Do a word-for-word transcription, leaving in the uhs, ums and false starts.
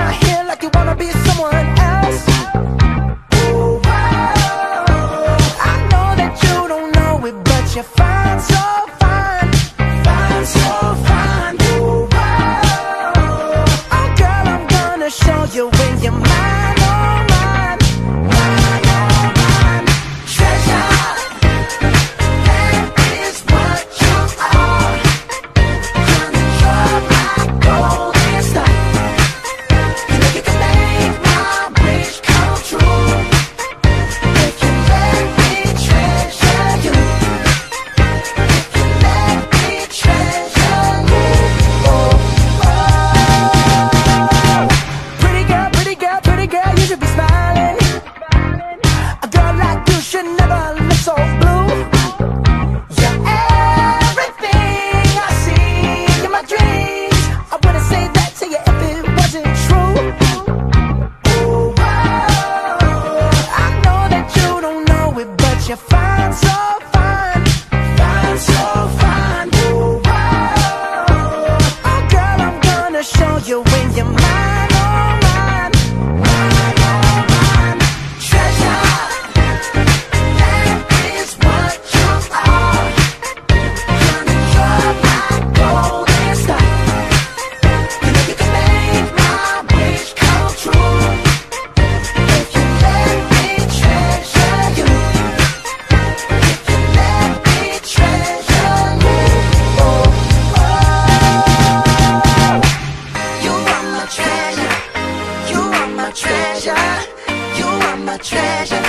my hair like you wanna be someone else. Ooh, wow. I know that you don't know it, but you're fine, so fine, fine, so fine. Ooh, wow. Oh girl, I'm gonna show you when you're mine, oh mine, mine, oh mine. Treasure, that is what you are. Honey, you're my golden star. You know you can make my wish come true if you let me treasure you. If you let me treasure you. Oh, oh. Pretty girl, pretty girl, pretty girl, you should be smiling. A girl like you should never look so blue. You're everything I see in my dreams. I wouldn't say that to you if it wasn't true. Ooh, wow. I know that you don't know it, but you're fine, so fine, fine, so fine. Ooh, wow. Oh girl, I'm gonna show you when you're mine, oh mine, mine, oh mine. Treasure, that is what you are. Honey, you're my golden star. You know you can make my wish come true if you let me treasure you. If you let me treasure you. Oh, oh. You are my treasure. You are my treasure. You are my treasure.